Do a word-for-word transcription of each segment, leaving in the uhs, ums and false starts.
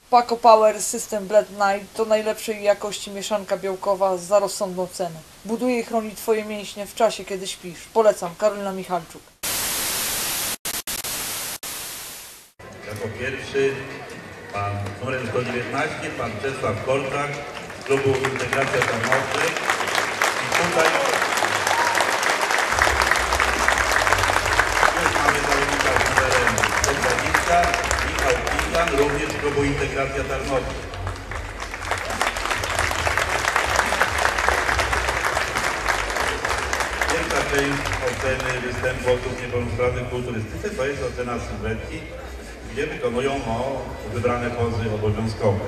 Paco Power System Blend Night to najlepszej jakości mieszanka białkowa za rozsądną cenę. Buduje i chroni Twoje mięśnie w czasie, kiedy śpisz. Polecam. Karolina Michalczuk. Jako pierwszy pan numer sto dziewiętnaście, pan Czesław Korczak z klubu Integracja Tarnowcy. I tutaj też mamy zawodnika z numerem sto dwadzieścia, Michał Pigan, również z klubu Integracja Tarnowcy. Pierwsza część oceny występu osób niepełnosprawnych w kulturystyce to jest ocena sylwetki, gdzie wykonują o wybrane pozy obowiązkowe.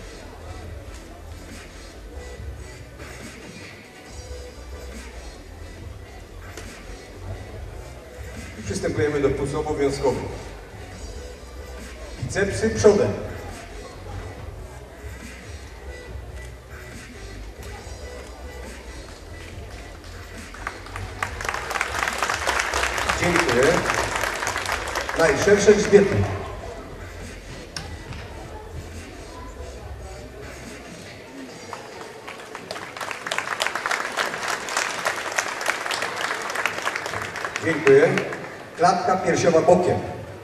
Przystępujemy do póz obowiązkowych. Bicepsy przodem. Dziękuję. Najszersze grzbiety. Dziękuję. Klatka piersiowa bokiem.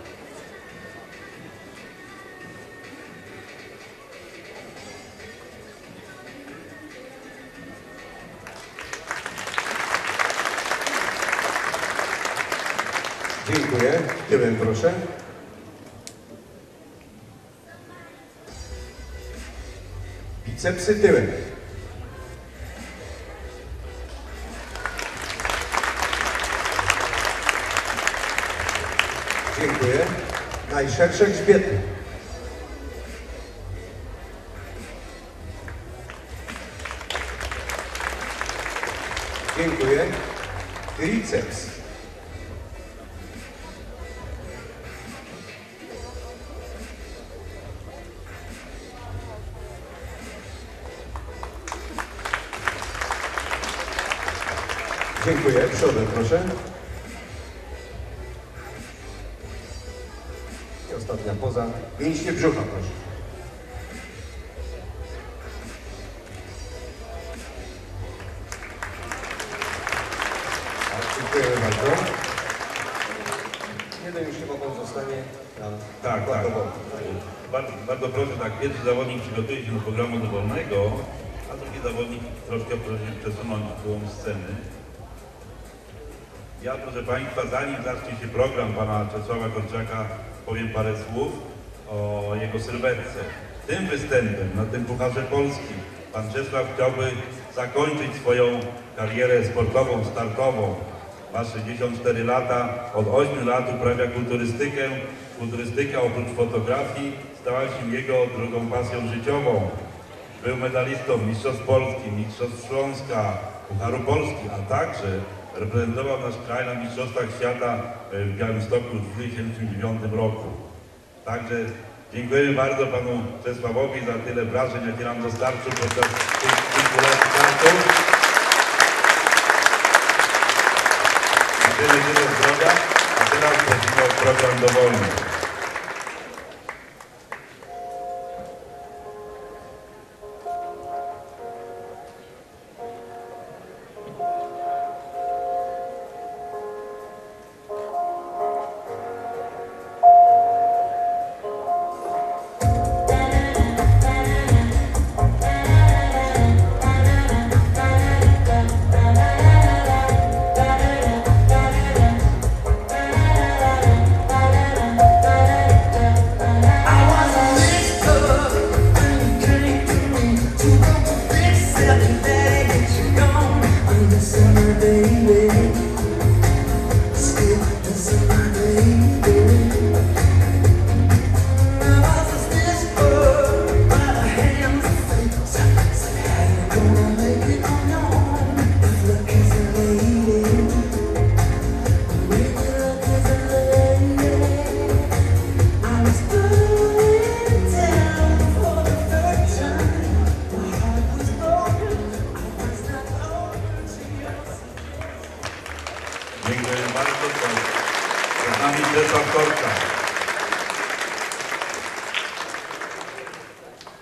Dziękuję. Tyłem proszę. Bicepsy tyłem. Dziękuję. Najszersze grzbiety. Dziękuję. Triceps. Dziękuję. Przodem proszę. I ostatnia poza. Mięśnie brzucha proszę. Dziękuję bardzo. Jeden już chyba pan zostanie nam. Tak, tak. Bardzo, bardzo proszę, tak, pierwszy zawodnik przygotuje się do programu dowolnego, a drugi zawodnik troszkę proszę przesunąć tą sceny. Ja, proszę Państwa, zanim zacznie się program pana Czesława Korczaka, powiem parę słów o jego sylwetce. Tym występem na tym Pucharze Polski pan Czesław chciałby zakończyć swoją karierę sportową, startową. Ma sześćdziesiąt cztery lata, od ośmiu lat uprawia kulturystykę. Kulturystyka oprócz fotografii stała się jego drugą pasją życiową. Był medalistą Mistrzostw Polski, Mistrzostw Śląska, Pucharu Polski, a także reprezentował nasz kraj na Mistrzostwach Świata w Białymstoku w dwa tysiące dziewiątym roku. Także dziękujemy bardzo panu Czesławowi za tyle wrażeń, jakie nam dostarczył podczas tych kilku lat startu. Życzymy tyle zdrowia, a teraz prosimy o program dowolny. Thank you.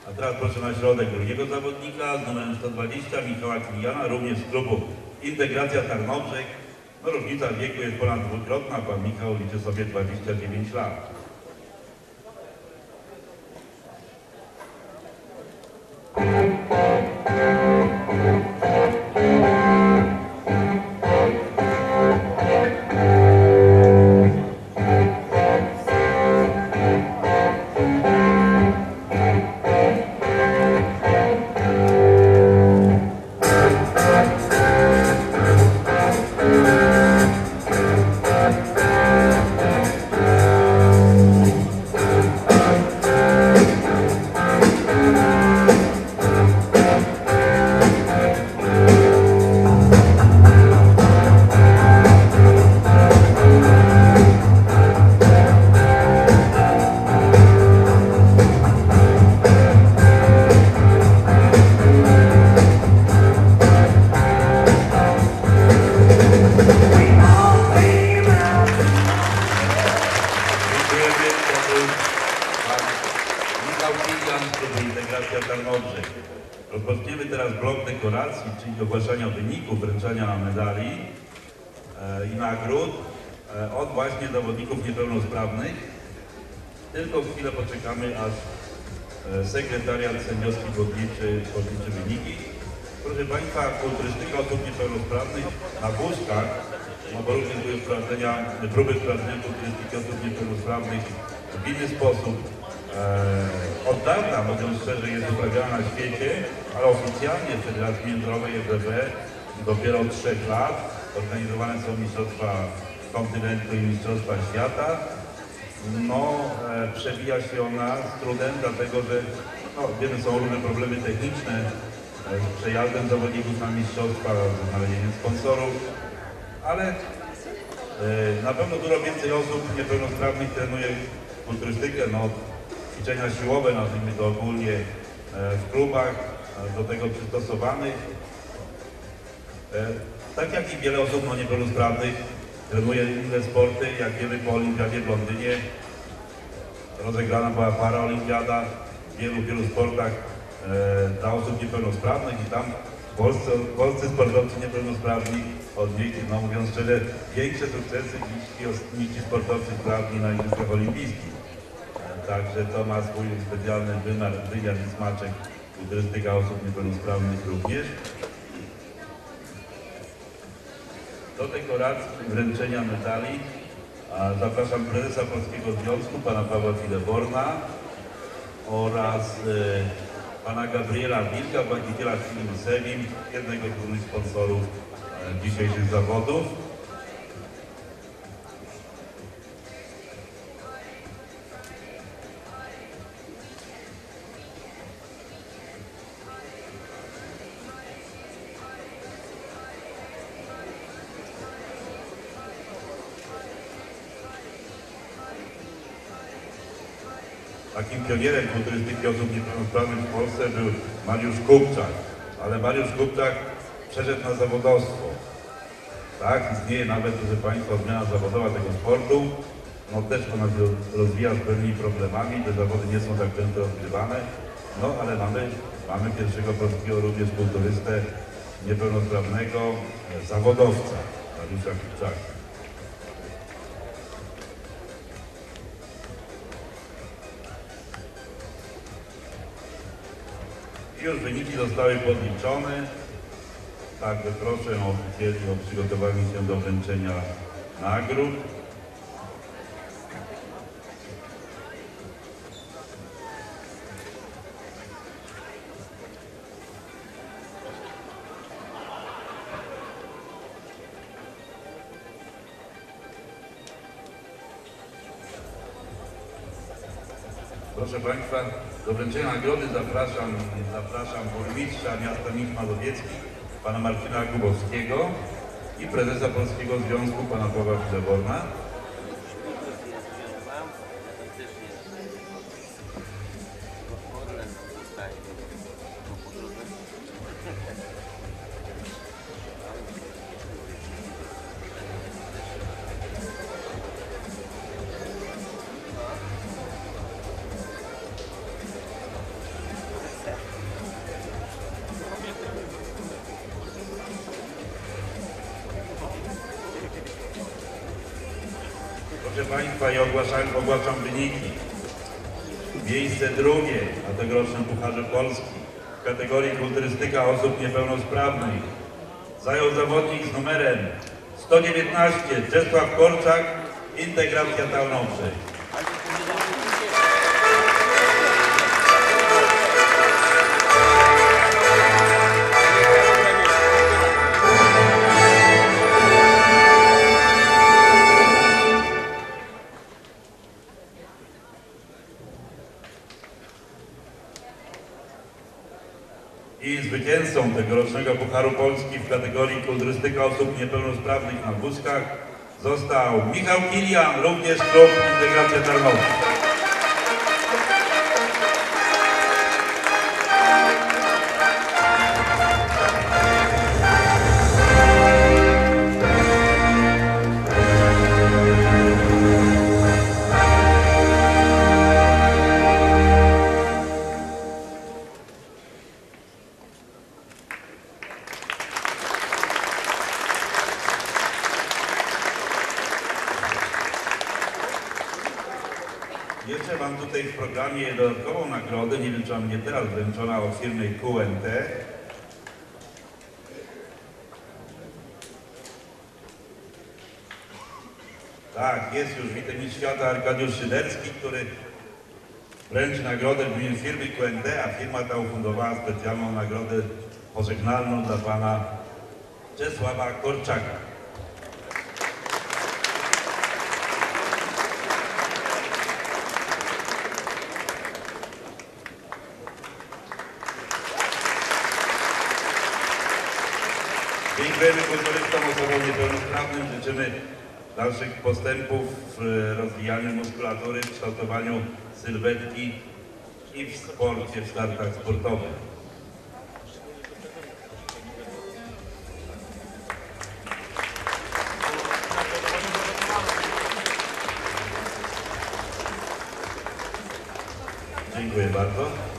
A teraz proszę na środek drugiego zawodnika z numerem sto dwadzieścia, Michała Kiliana, również z klubu Integracja Tarnobrzeg. No, różnica wieku jest ponad dwukrotna, pan Michał liczy sobie dwadzieścia dziewięć lat. Integracja Tarnobrzeg. Rozpoczniemy teraz blok dekoracji, czyli ogłaszania wyników, wręczania medali e, i nagród e, od właśnie zawodników niepełnosprawnych. Tylko chwilę poczekamy, aż e, sekretariat sędziowski podliczy, podliczy wyniki. Proszę Państwa, kulturystyka osób niepełnosprawnych na wózkach, no bo również były sprawdzenia, próby sprawdzenia kulturystyki osób niepełnosprawnych w inny sposób. E, od dawna, mówiąc szczerze, jest uprawiana na świecie, ale oficjalnie w Federacji Międzynarodowej F D B dopiero od trzech lat. Organizowane są mistrzostwa kontynentu i mistrzostwa świata. No, e, przewija się ona z trudem, dlatego że no, wiemy, są różne problemy techniczne e, z przejazdem zawodników na mistrzostwa, z znalezieniem sponsorów, ale e, na pewno dużo więcej osób niepełnosprawnych trenuje kulturystykę. No, ćwiczenia siłowe, nazwijmy to ogólnie, w klubach do tego przystosowanych. Tak jak i wiele osób no, niepełnosprawnych trenuje inne sporty, jak wiemy po olimpiadzie w Londynie rozegrana była paraolimpiada w wielu, wielu sportach dla osób niepełnosprawnych i tam polscy, polscy sportowcy niepełnosprawni odnieśli, no mówiąc szczerze, większe sukcesy niż ci, niż ci sportowcy sprawni na Igrzyskach Olimpijskich. Także to ma swój specjalny wymiar, wymiar i smaczek. Kulturystyka osób niepełnosprawnych również. Do dekoracji wręczenia medali zapraszam prezesa Polskiego Związku, pana Pawła Fileborna oraz y, pana Gabriela Wilka, właściciela firmy Sevim, jednego z głównych sponsorów y, dzisiejszych zawodów. Takim pionierem kulturystyki osób niepełnosprawnych w Polsce był Mariusz Kupczak, ale Mariusz Kupczak przeszedł na zawodowstwo. Tak, istnieje nawet, proszę Państwa, zmiana zawodowa tego sportu. No też ona się rozwija z pewnymi problemami, te zawody nie są tak często rozgrywane. No ale mamy, mamy pierwszego polskiego również kulturystę niepełnosprawnego zawodowca, Mariusza Kupczaka. Już wyniki zostały podliczone, także proszę oficjalnie o przygotowanie się do wręczenia nagród. Proszę Państwa, do wręczenia nagrody zapraszam, zapraszam burmistrza miasta Mińsk Mazowiecki, pana Marcina Kubowskiego i prezesa Polskiego Związku, pana Pawła Fileborna. Państwa, i ogłaszam, ogłaszam wyniki. Miejsce drugie na tegorocznym Pucharze Polski w kategorii kulturystyka osób niepełnosprawnych zajął zawodnik z numerem sto dziewiętnaście Czesław Korczak, Integracja Tarnowszej. I zwycięzcą tegorocznego Pucharu Polski w kategorii kulturystyka osób niepełnosprawnych na wózkach został Michał Kilian, również klub Integracja Tarnowska. Jeszcze mam tutaj w programie dodatkową nagrodę, nie wiem czy mam nie teraz wręczona, od firmy Q N T. Tak, jest już wicemistrz świata Arkadiusz Szyderski, który wręczy nagrodę w imieniu firmy Q N T, a firma ta ufundowała specjalną nagrodę pożegnalną dla pana Czesława Korczaka. Dziękujemy kulturystom, osobom niepełnosprawnym, życzymy dalszych postępów w rozwijaniu muskulatury, w kształtowaniu sylwetki i w sporcie, w startach sportowych. Dziękuję bardzo.